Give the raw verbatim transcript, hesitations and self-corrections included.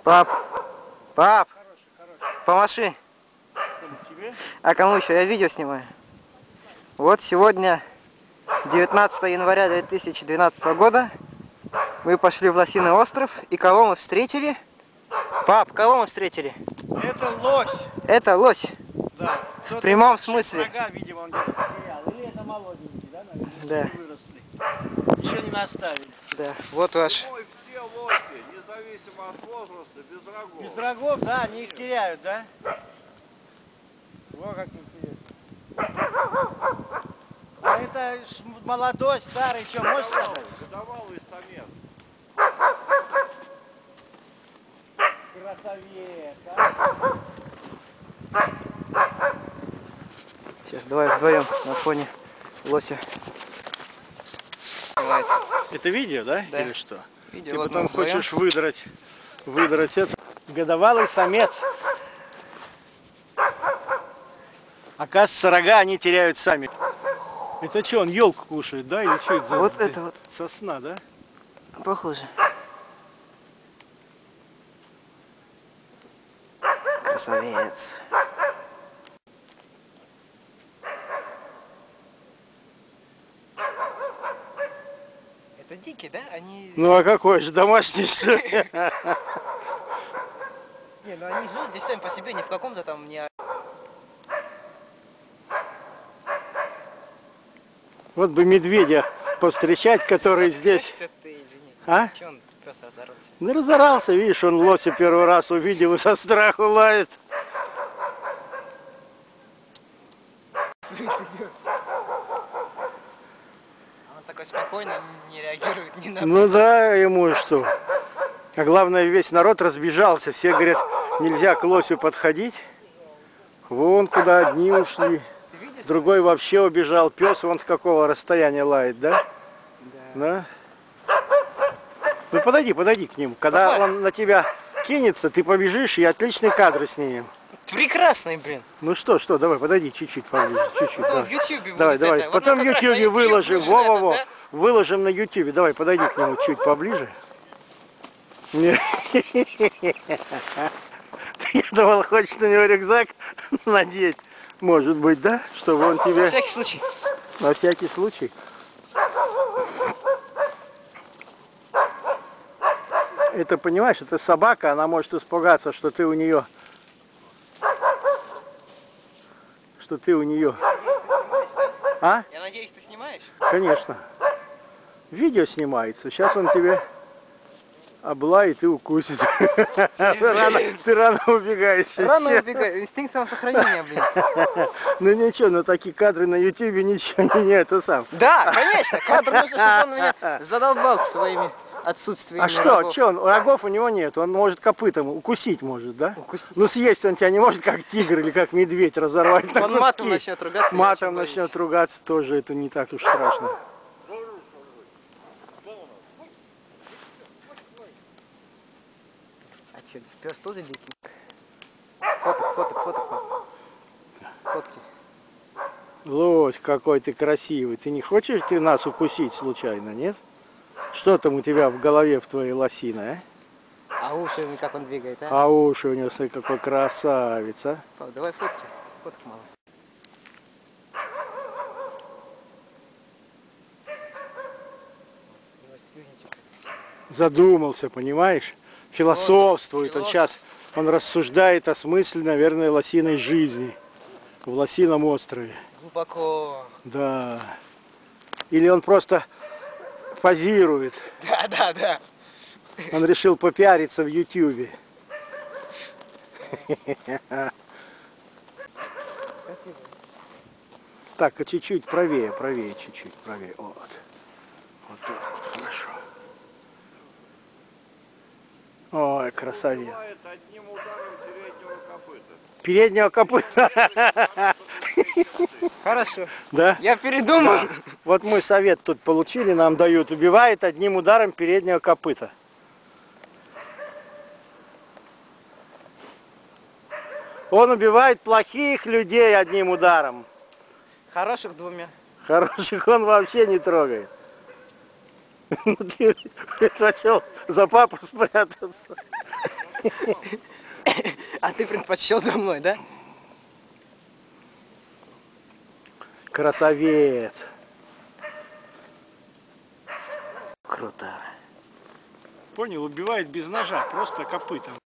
Пап, пап, помаши. А кому еще? Я видео снимаю. Вот сегодня, девятнадцатое января две тысячи двенадцатого года, мы пошли в Лосиный остров. И кого мы встретили? Пап, кого мы встретили? Это лось. Это лось. Да. В прямом смысле. Рога, видимо, он где-то потерял. Или это молоденький, да, наверное? Да. Не выросли. Еще не наставили. Да. Вот ваш. Все лоси, независимо от возраста, без рогов. Без рогов, да, они их теряют, да? Во как интересно. А это молодой, старый, что, можешь сказать? Годовалый самец. Красавец, а? Сейчас давай вдвоем на фоне лося. Это видео, да? Да. Или что? Видео, Ты вот потом мы вдвоем. хочешь выдрать, выдрать это. Годовалый самец. Оказывается, рога они теряют сами. Это что, он елку кушает, да? Или что это за Вот это вот. сосна, да? Похоже. Красавец. Это дикие, да? Они... Ну а какой же домашний, что ли? Не, ну они живут здесь сами по себе, не в каком-то там не... Вот бы медведя повстречать, который здесь... Ты или нет? А? Че он пес разорвался? Ну разорался, видишь, он лося первый раз увидел и со страху лает. Он такой спокойно, не реагирует ни на... Ну да, ему что. А главное, весь народ разбежался. Все говорят, нельзя к лосю подходить. Вон куда одни ушли. Другой вообще убежал. Пес вон с какого расстояния лает, да? Да. Ну подойди, подойди к нему. Когда Папа. он на тебя кинется, ты побежишь и отличный кадр снимем. Прекрасный, блин. Ну что, что, давай, подойди чуть-чуть поближе, чуть-чуть. Ну, давай. в ютубе Давай, будет давай. это. Потом Вот, в ну, как раз на ютубе YouTube выложим. будет Во-во-во. это, да? Выложим на ютубе. Давай, подойди к нему чуть поближе. Не. Я думал, хочешь на него рюкзак надеть. Может быть, да? Чтобы он тебе... На всякий случай. На всякий случай. Это, понимаешь, это собака, она может испугаться, что ты у нее... Что ты у нее... А? Я надеюсь, ты снимаешь? Конечно. Видео снимается. Сейчас он тебе облает и укусит. Ты рано, ты рано убегаешь. Рано убегаю. Инстинкт самосохранения, блин. Ну ничего, но такие кадры на ютубе ничего не, не это сам. Да, конечно. Кадр нужно, чтобы он меня задолбал своими отсутствиями. А что, рогов. что он, рогов у него нет, он может копытом укусить может, да? Укусить. Ну съесть он тебя не может, как тигр или как медведь разорвать на Он матом куски. начнет ругаться. я Матом очень боюсь. начнет ругаться, тоже это не так уж страшно. А что, пес тоже дикий? Фоток, фоток, фоток. пап. Фотки. Лось, какой ты красивый. Ты не хочешь ты нас укусить случайно, нет? Что там у тебя в голове в твоей лосиной, а? А уши, как он двигает, а? А уши у него, смотри, какой красавец, а? Пап, давай фотки. Фоток мало. Задумался, понимаешь? Философствует. Он Философ. сейчас, он рассуждает о смысле, наверное, лосиной жизни. В Лосином острове. Глубоко. Да. Или он просто позирует. Да, да, да. Он решил попиариться в ютубе. Так, а чуть-чуть правее, правее, чуть-чуть правее. Вот. Вот так вот, хорошо. Ой, красавец. Бывает одним ударом Переднего переднего копыта. копыта. Хорошо. Да? Я передумал. Вот мы совет тут получили, нам дают. Убивает одним ударом переднего копыта. Он убивает плохих людей одним ударом. Хороших двумя. Хороших он вообще не трогает. Ты предпочел за папу спрятаться. А ты предпочел за мной, да? Красавец. Круто. Понял, убивает без ножа, просто копытом.